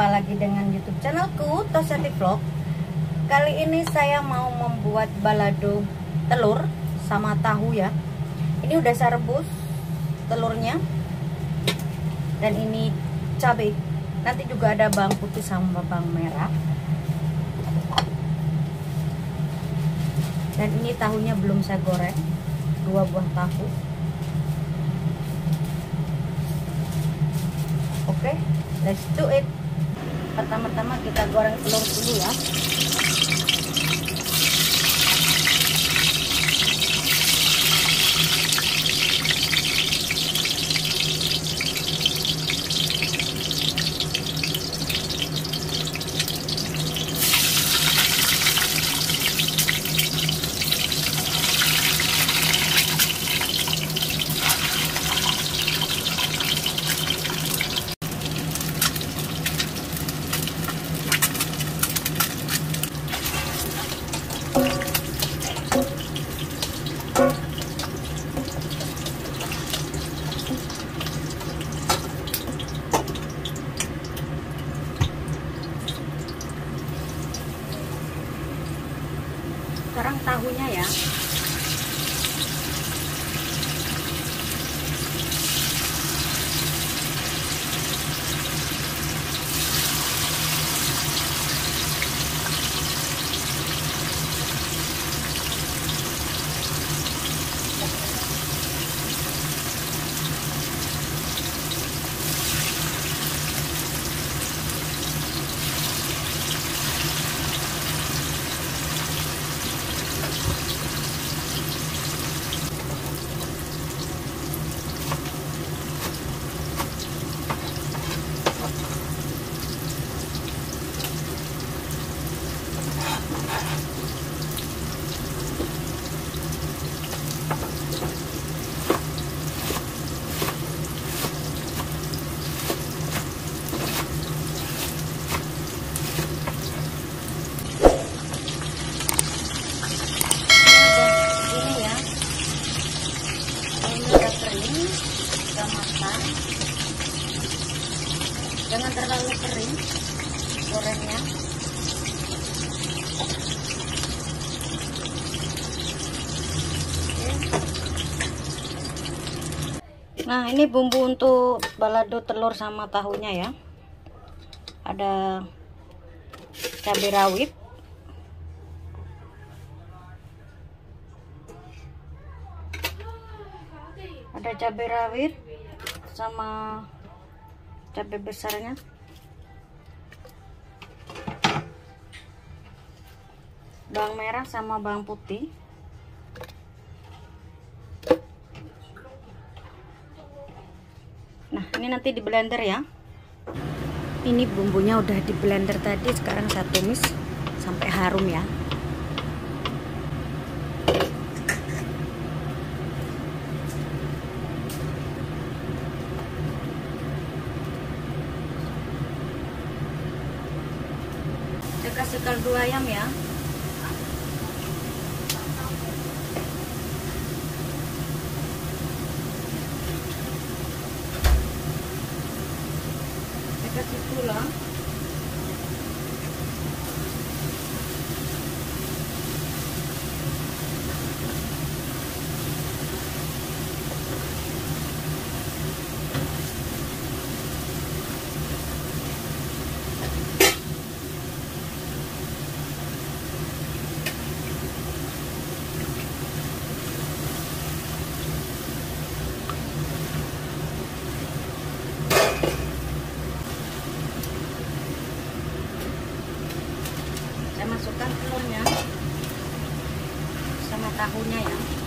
Jumpa lagi dengan YouTube channelku Tosyati Vlog. Kali ini saya mau membuat balado telur sama tahu ya. Ini udah saya rebus telurnya. Dan ini cabai. Nanti juga ada bawang putih sama bawang merah. Dan ini tahunya belum saya goreng. 2 buah tahu. Oke, let's do it. Pertama-tama kita goreng telur dulu ya. Sekarang tahunya ya. Jangan terlalu kering gorengnya. Nah, ini bumbu untuk balado telur sama tahunya ya. Ada cabai rawit, sama cabai besarnya, bawang merah sama bawang putih. Nah, ini nanti di blender ya. Ini bumbunya udah di blender tadi, sekarang saya tumis sampai harum ya. Saya kasih kaldu ayam ya. Saya kasih gula. Masukkan telurnya sama tahunya ya.